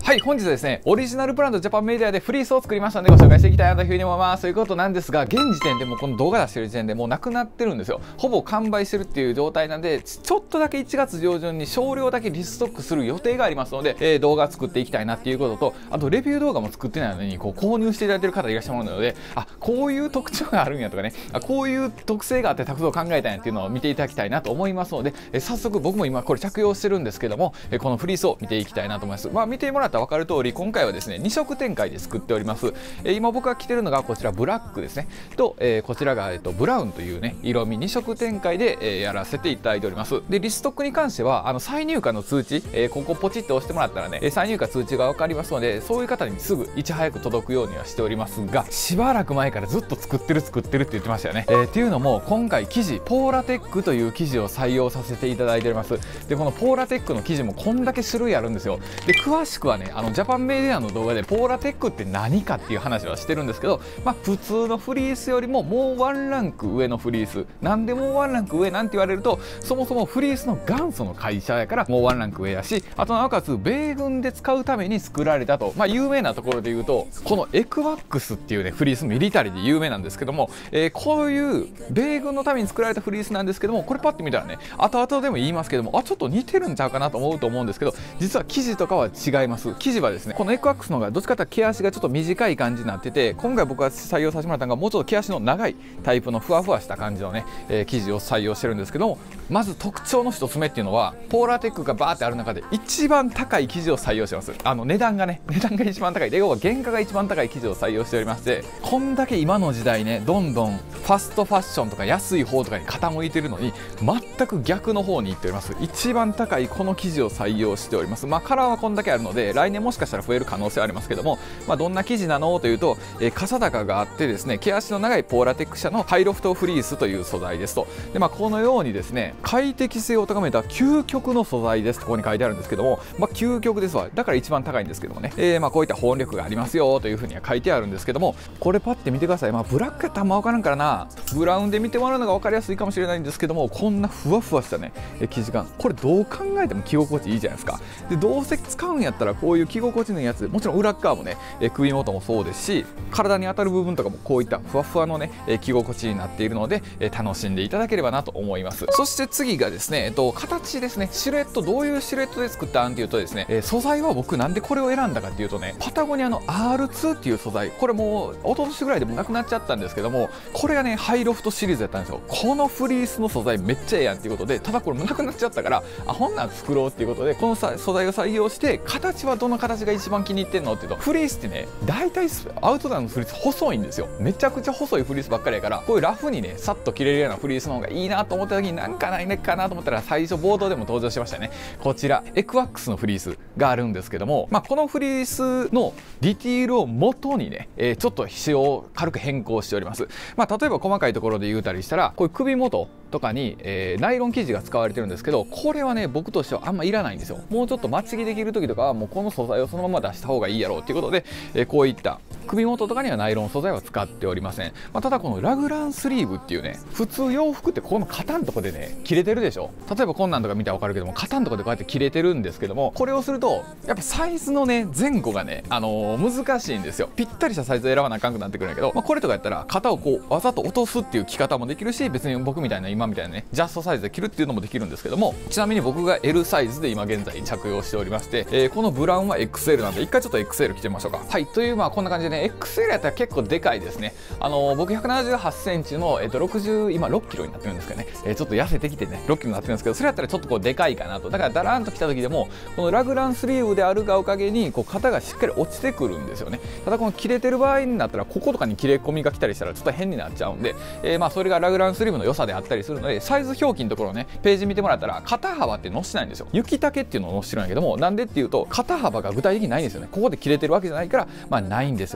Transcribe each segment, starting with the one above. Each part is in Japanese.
はい、本日はですね、オリジナルブランドジャパンメディアでフリースを作りましたのでご紹介していきたいなというふうに思います。ということなんですが、現時点でもこの動画出してる時点でもうなくなってるんですよ。ほぼ完売してるっていう状態なんで、ちょっとだけ1月上旬に少量だけリストックする予定がありますので、動画作っていきたいなっていうことと、あとレビュー動画も作ってないのに購入していただいてる方いらっしゃるので、あ、こういう特徴があるんやとかね、こういう特性があってタクトを考えたんやっていうのを見ていただきたいなと思いますので、早速僕も今これ着用してるんですけども、このフリースを見ていきたいなと思います。まあ見てもらったら分かる通り、今回はですね2色展開で作っております。今僕が着てるのがこちらブラックですねと、こちらが、ブラウンというね色味2色展開で、やらせていただいております。でリストックに関しては再入荷の通知、ここポチッと押してもらったらね再入荷通知が分かりますので、そういう方にすぐいち早く届くようにはしておりますが、しばらく前からずっと作ってるって言ってましたよね。っていうのも今回生地ポーラテックという生地を採用させていただいております。でこのポーラテックの生地もこんだけ種類あるんですよ。で詳しくはねジャパンメディアの動画でポーラテックって何かっていう話はしてるんですけど、まあ、普通のフリースよりももうワンランク上のフリースなんでもうワンランク上なんて言われると、そもそもフリースの元祖の会社やからもうワンランク上やし、あとなおかつ米軍で使うために作られたと、まあ、有名なところで言うとこのエクワックスっていうねフリースミリタリーで有名なんですけども、こういう米軍のために作られたフリースなんですけども、これパッと見たらね後々でも言いますけども、ちょっと似てるんちゃうかなと思うと思うんですけど、実は生地とかは違います。生地はですねこのエクワックスの方がどっちかというと毛足がちょっと短い感じになってて、今回僕が採用させてもらったのがもうちょっと毛足の長いタイプのふわふわした感じのね、生地を採用してるんですけども、まず特徴の一つ目っていうのはポーラテックがバーってある中で一番高い生地を採用してます。値段が一番高い、要は原価が一番高い生地を採用しておりまして、こんだけ今の時代ねどんどんファストファッションとか安い方とかに傾いてるのに全く逆の方に行っております。一番高いこの生地を採用しております。まあカラーはこんだけあるので来年もしかしたら増える可能性はありますけども、まあ、どんな生地なのというと、傘高があってですね毛足の長いポーラテック社のハイロフトフリースという素材ですと。で、まあ、このようにですね快適性を高めた究極の素材ですとここに書いてあるんですけども、まあ、究極ですわ、だから一番高いんですけどもね、まあ、こういった保温力がありますよというふうには書いてあるんですけども、これパッて見てください。まあ、ブラックやったらあんま分からんからな、ブラウンで見てもらうのが分かりやすいかもしれないんですけども、こんなふわふわしたね生地感、これどう考えても着心地いいじゃないですか。でどうせ使うんやったらこういう着心地のいいやつ、もちろん裏側もね首元もそうですし、体に当たる部分とかもこういったふわふわのね着心地になっているので、楽しんでいただければなと思います。そして次がですね、形ですね。シルエット、どういうシルエットで作ったんっていうとですね、素材は僕なんでこれを選んだかっていうとね、パタゴニアの R2 っていう素材、これもう一昨年ぐらいでもなくなっちゃったんですけども、これがねハイロフトシリーズやったんですよ。このフリースの素材めっちゃええやんっていうことで、ただこれもなくなっちゃったからほんなん作ろうっていうことでこの素材を採用して、形はどの形が一番気に入ってんのっていうと、フリースってね大体アウトドアのフリース細いんですよ。めちゃくちゃ細いフリースばっかりやから、こういうラフにねさっと着れるようなフリースの方がいいなと思った時になんかないねかなと思ったら、最初冒頭でも登場しましたね、こちらエクワックスのフリースがあるんですけども、まあ、このフリースのディティールを元にね、ちょっと仕様を軽く変更しております。まあ、例えば細かいところで言うたりしたら、こういう首元とかに、ナイロン生地が使われてるんですけど、これはね僕としてはあんまいらないんですよ。もうちょっと待ち着きできる時とかはもうこの素材をそのまま出した方がいいやろうということで、こういった首元とかにはナイロン素材は使っておりません。まあ、ただこのラグランスリーブっていうね、普通洋服ってこの肩のとこでね切れてるでしょ。例えばこんなんとか見たら分かるけども、肩のとこでこうやって切れてるんですけども、これをするとやっぱサイズのね前後がね、難しいんですよ。ぴったりしたサイズを選ばなあかんくなってくるんやけど、まあ、これとかやったら肩をこうわざと落とすっていう着方もできるし、別に僕みたいな今みたいなねジャストサイズで着るっていうのもできるんですけども、ちなみに僕が L サイズで今現在着用しておりまして、このブラウンは XL なんで一回ちょっと XL 着てみましょうか。はい、というまあこんな感じでね XL やったら結構でかいですね。僕178センチの、60今6キロになってるんですかね、ちょっと痩せてきてね6キロになってるんですけど、それやったらちょっとこうでかいかなと。だからダラーンと着た時でもこのラグランスリーブであるがおかげにこう肩がしっかり落ちてくるんですよね。ただこの切れてる場合になったらこことかに切れ込みが来たりしたらちょっと変になっちゃうんで、まあそれがラグランスリーブの良さであったりするので、サイズ表記のところねページ見てもらったら肩幅って載せてないんですよ。雪丈っていうのを載せてるんやけども、なんでっていうと肩幅が具体的にないんですよね。ここで切れてるわけじゃないから、まあないんですよ。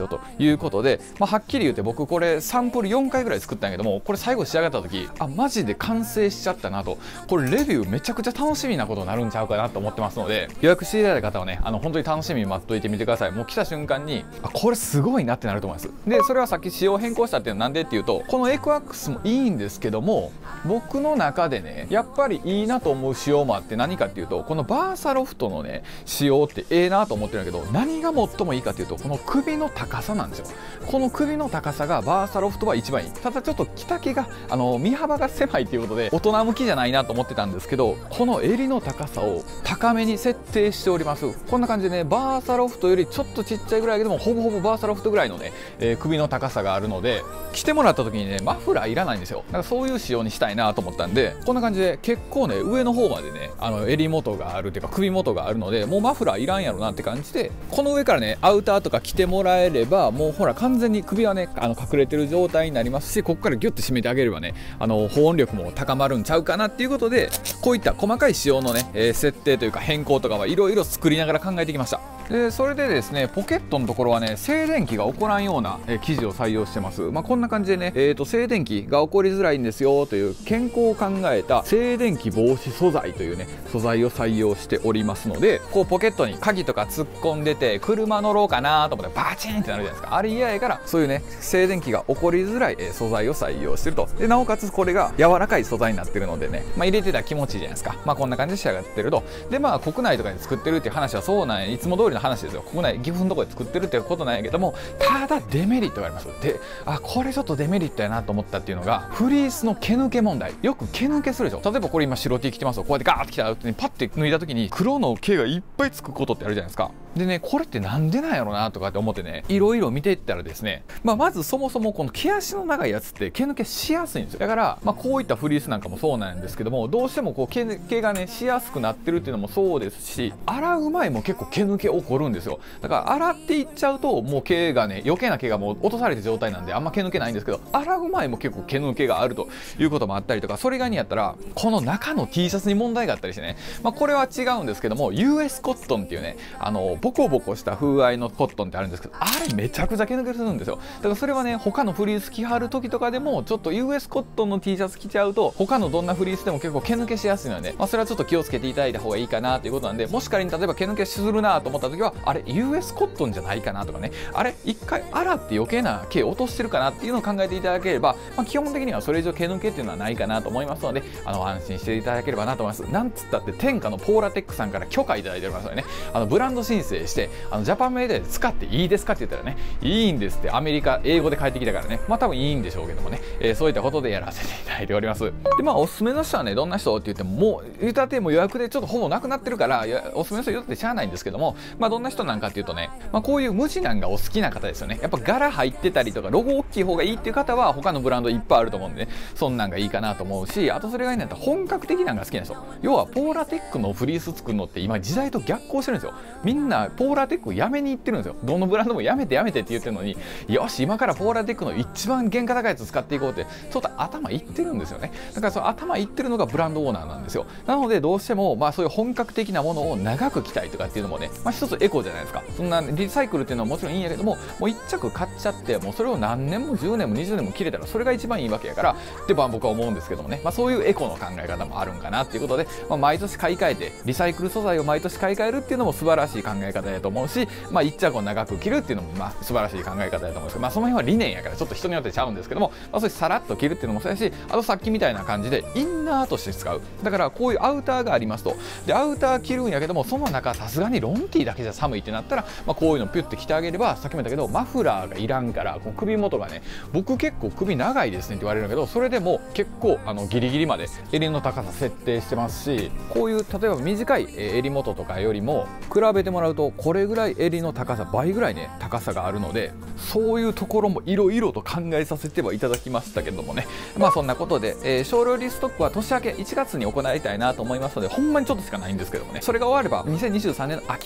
ということで、はっきり言って僕これサンプル4回ぐらい作ったんやけども、これ最後仕上がった時マジで完成しちゃったなと、これレビューめちゃくちゃ楽しみなことになるんちゃうかなと思ってますので、予約していただいた方はね本当に楽しみに待っといてみてください。もう来た瞬間にこれすごいなってなると思います。でそれはさっき仕様変更したっていうのはなんでっていうと、このエクワックスもいいんですけども、僕の中でねやっぱりいいなと思う仕様もあって、何かっていうとこのバーサロフトのね仕様ってええなと思ってるんだけど、何が最もいいかっていうとこの首の高さなんですよ。この首の高さがバーサロフトは一番いい。ただちょっと着丈が身幅が狭いということで大人向きじゃないなと思ってたんですけど、この襟の高さを高めに設定しております。こんな感じでねバーサロフトよりちょっとちっちゃいぐらいでもほぼほぼバーサロフトぐらいのね、首の高さがあるので、着てもらった時にねマフラーいらないんですよ。だからそういう仕様にしたいなと思ったんで、こんな感じで結構ね上の方までね襟元があるっていうか首元があるので、もうマフラーいらんやろなって感じで、この上からねアウターとか着てもらえればもうほら完全に首はね隠れてる状態になりますし、ここからギュッと締めてあげればね保温力も高まるんちゃうかなっていうことで、こういった細かい仕様のね、設定というか変更とかはいろいろ作りながら考えてきました。でそれでですねポケットのところはね静電気が起こらんような生地を採用してます。こんな感じでね、静電気が起こりづらいんですよという健康を考えた静電気防止素材というね素材を採用しておりますので、こうポケットに鍵とか突っ込んでて車乗ろうかなと思ってバチンってなるじゃないですか。あれ嫌やから、そういうね静電気が起こりづらい素材を採用してると。でなおかつこれが柔らかい素材になってるのでね、入れてたら気持ちいいじゃないですか。こんな感じで仕上がってると。で国内とかで作ってるっていう話はそうなんや、いつも通りの話ですよ。国内岐阜のところで作ってるっていうことなんやけども、ただデメリットがあります。でこれちょっとデメリットやなと思ったっていうのが、フリースの毛抜け問題。よく毛抜けするでしょ。例えばこれ今白 T 着てますよ。こうやってガーってきた後にパッて脱いだ時に黒の毛がいっぱいつくことってあるじゃないですか。でねこれってなんでなんやろなとかって思ってねいろいろ見ていったらですね、まずそもそもこの毛足の長いやつって毛抜けしやすいんですよ。だからこういったフリースなんかもそうなんですけども、どうしてもこう毛抜けがねしやすくなってるっていうのもそうですし、洗う前も結構毛抜け起こるんですよ。だから洗っていっちゃうともう毛がね余計な毛がもう落とされた状態なんであんま毛抜けないんですけど、洗う前も結構毛抜けがあるということもあったりとか、それ以外にやったらこの中の T シャツに問題があったりしてね、これは違うんですけども US コットンっていうねボコボコした風合いのコットンってあるんですけど、あれめちゃくちゃ毛抜けするんですよ。だからそれはね他のフリース着はる時とかでもちょっと US コットンの T シャツ着ちゃうと他のどんなフリースでも結構毛抜けしやすいので、それはちょっと気をつけていただいた方がいいかなということなんで、もし仮に例えば毛抜けするなと思った時はあれ US コットンじゃないかなとかね、あれ一回洗って余計な毛落としてるかなっていうのを考えていただければ、基本的にはそれ以上毛抜けっていうのはないかなと思いますので、安心していただければなと思います。なんつったって天下のポーラテックさんから許可いただいておりますのでね、ブランド申請してジャパンメイドで使っていいですかって言ったらねいいんですって、アメリカ英語で返ってきたからね、多分いいんでしょうけどもね、そういったことでやらせていただいております。でおすすめの人はねどんな人って言ってももう言うたってもう予約でちょっとほぼなくなってるからおすすめの人言うってしゃあないんですけども、どんな人なんかっていうとね、こういう無地なんがお好きな方ですよね。やっぱ柄入ってたりとかロゴ大きい方がいいっていう方は他のブランドいっぱいあると思うんでね、そんなんがいいかなと思うし、あとそれがいいんだったら本格的なんが好きな人、要はポーラテックのフリース作るのって今時代と逆行してるんですよ。みんなポーラテックやめに行ってるんですよ。どのブランドもやめてって言ってるのに、よし今からポーラテックの一番原価高いやつ使っていこうってちょっと頭いってるんですよね。だからその頭いってるのがブランドオーナーなんですよ。なのでどうしてもそういう本格的なものを長く着たいとかっていうのもね、一つエコじゃないですか。そんなリサイクルっていうのはもちろんいいんやけども、もう1着買っちゃってもうそれを何年も10年も20年も着れたらそれが一番いいわけやからって僕は思うんですけどもね、そういうエコの考え方もあるんかなっていうことで、毎年買い替えてリサイクル素材を毎年買い替えるっていうのも素晴らしい考え方だと思うし、1着を長く着るっていうのも素晴らしい考え方だと思うんですけど、その辺は理念やからちょっと人によってちゃうんですけども、そういうさらっと着るっていうのもそうやし、あとさっきみたいな感じでインナーとして使う。だからこういうアウターがありますと、でアウター着るんやけどもその中さすがにロンティーだけじゃ寒いってなったら、こういうのピュッて着てあげれば、さっきも言ったけどマフラーがいらんから、この首元がね、僕結構首長いですねって言われるんだけど、それでも結構ギリギリまで襟の高さ設定してますし、こういう例えば短い襟元とかよりも比べてもらうとこれぐらい襟の高さ倍ぐらいね高さがあるので、そういうところもいろいろと考えさせてはいただきましたけどもね、そんなことで、少量リストックは年明け1月に行いたいなと思いますので、ほんまにちょっとしかないんですけどもね、それが終われば2023年の秋冬にまた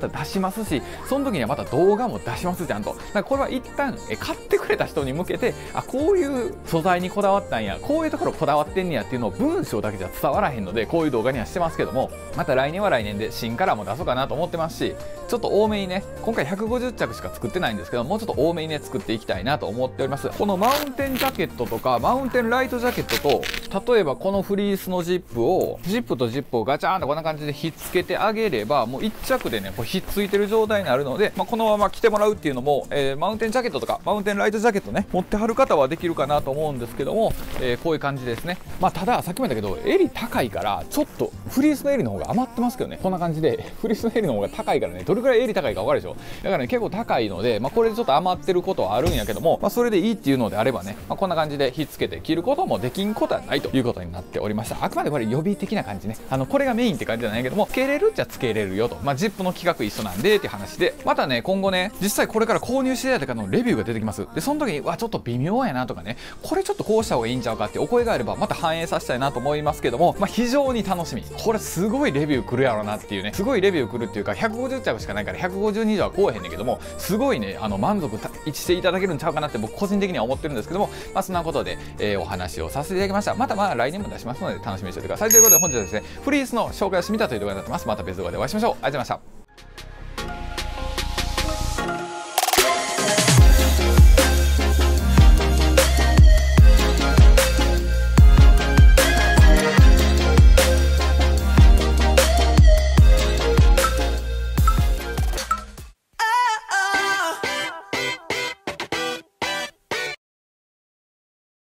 た出しますし、その時にはまた動画も出しますちゃんと。だからこれは一旦買ってくれた人に向けて、あ、こういう素材にこだわったんや、こういうところこだわってんねやっていうのを文章だけじゃ伝わらへんので、こういう動画にはしてますけども、また来年は来年で新カラーも出そうかなと思ってますし、ちょっと多めにね、今回150着しか作ってないんですけど、もうちょっと多めにね作っていきたいなと思っております。このマウンテンジャケットとかマウンテンライトジャケットと、例えばこのフリースのジップとジップをガチャーンとこんな感じでひっつけてあげれば、もう1着でねこうひっついてる状態になるので、このまま着てもらうっていうのも、マウンテンジャケットとかマウンテンライトジャケットね持ってはる方はできるかなと思うんですけども、こういう感じですね。たださっきも言ったけど襟高いからちょっとフリースの襟の方が余ってますけどね。こんな感じでフリースの襟の方が高いからね、どれくらい襟高いか分かるでしょ。だからね結構高いので、これでちょっと余ってることはあるんやけども、それでいいっていうのであればね、こんな感じでひっつけて着ることもできんことはないということになっておりました。あくまでこれ予備的な感じね、これがメインって感じじゃないけども、つけれるっちゃつけれるよと、ジップの規格一緒なんでっていう話で、またね今後ね実際これから購入していただいた方のレビューが出てきます。でその時にちょっと微妙やなとかね、これちょっとこうした方がいいんちゃうかってお声があればまた反映させたいなと思いますけども、非常に楽しみ。これすごいレビュー来るやろなっていうね、すごいレビュー来るっていうか、150着しかないから152以上はこうへんねんけども、すごいね満足していただけるんちゃうかなって僕個人的には思ってるんですけども、そんなことで、お話をさせていただきました。また来年も出しますので楽しみにしておいてください。ということで本日はですねフリースの紹介をしてみたという動画になってます。また別動画でお会いしましょう。ありがとうございました。